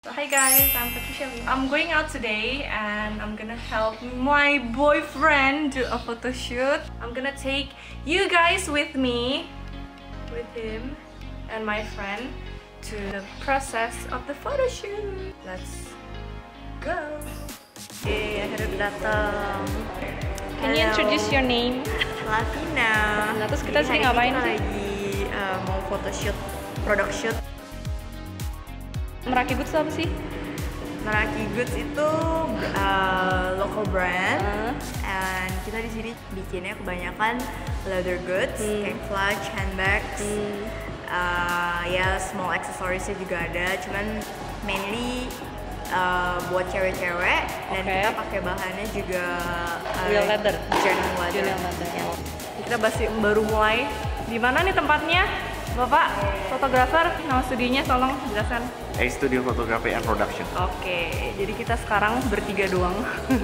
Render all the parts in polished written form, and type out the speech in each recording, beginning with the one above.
So hi guys, I'm Patricia Lee. I'm going out today and I'm gonna help my boyfriend do a photo shoot. I'm gonna take you guys with me, with him and my friend, to the process of the photo shoot. Let's go. Okay, akhirnya datang. Can you introduce your name? Latina. Nah, terus kita sini ngapain sih? Lagi mau photo shoot, product shoot. Meraki Goods apa sih? Meraki Goods itu local brand, and kita di sini bikinnya kebanyakan leather goods, kayak clutch, handbags, ya small accessoriesnya juga ada, cuman mainly buat cewek-cewek, dan kita pakai bahannya juga real leather, genuine leather. Ya. Kita baru mulai. Di mana nih tempatnya? Bapak fotografer, nama studionya tolong jelaskan. A Studio Photography and Production. Oke, jadi kita sekarang bertiga doang.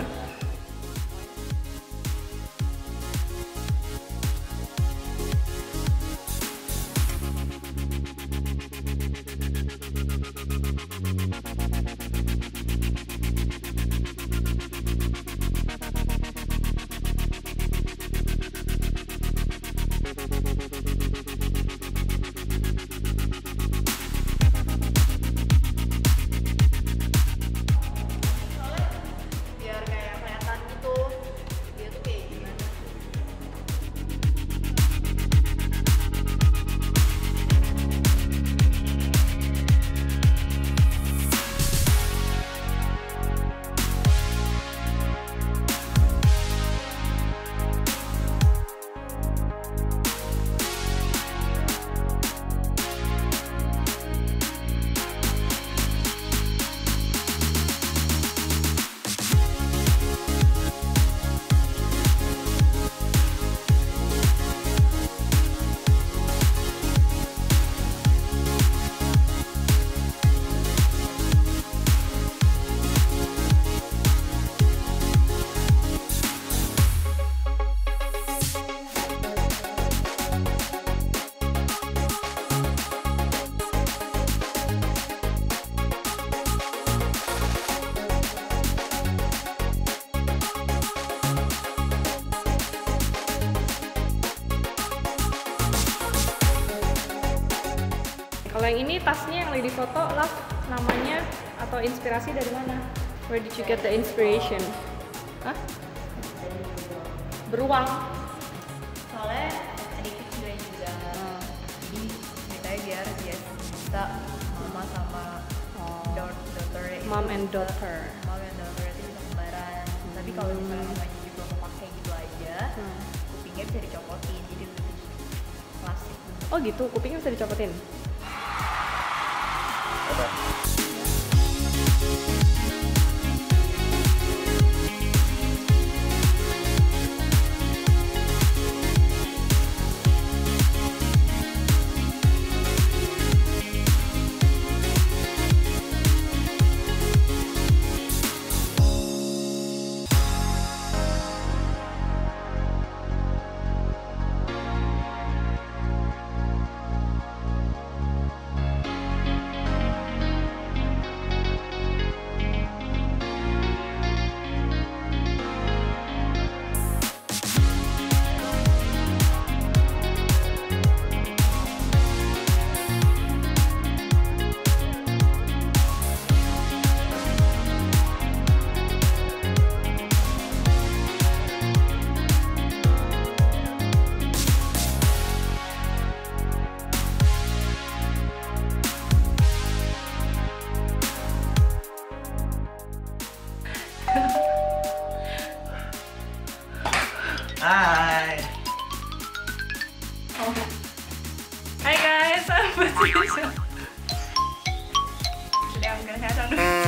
Kalau yang ini tasnya yang lagi difoto lah, namanya atau inspirasi dari mana? Where did you get the inspiration? Hah? Beruang. Soalnya adik kecilnya juga, jadi ceritanya biar dia bisa mama sama daughter. Mom and daughter. Mom and daughter itu bisa kembaran. Tapi kalau misalnya mamanya juga mau pakai gitu aja, kupingnya bisa dicopotin, jadi lebih klasik. Oh gitu, kupingnya bisa dicopotin? Hai. Hi guys, I'm Patricia. Today I'm gonna head on.